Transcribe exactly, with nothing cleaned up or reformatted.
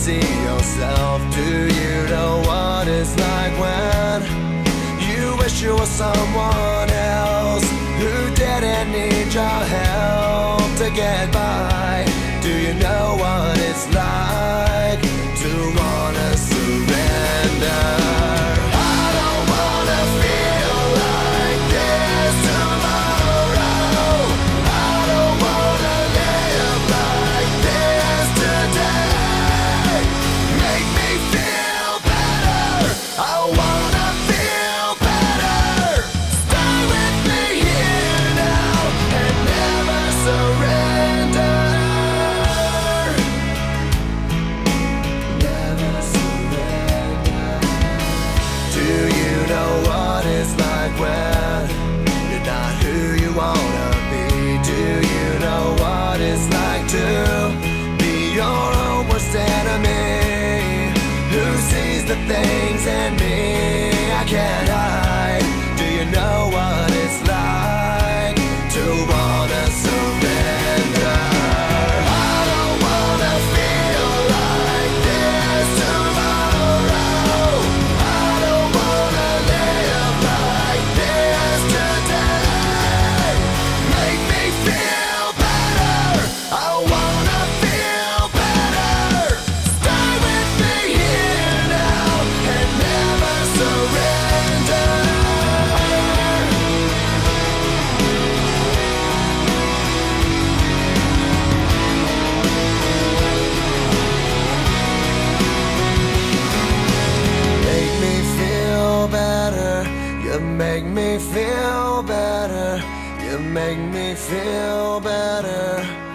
see yourself? Do you know what it's like when you wish you were someone else who didn't need your help to get by? Do you know what it's like to wanna surrender? The things in me I can't hide. Do you know what it's like to wanna surrender? I don't wanna feel like this tomorrow. I don't wanna live like this today. Make me feel better. I wanna feel better. Stay with me here now and never surrender. Make me feel better. You make me feel better. You make me feel better.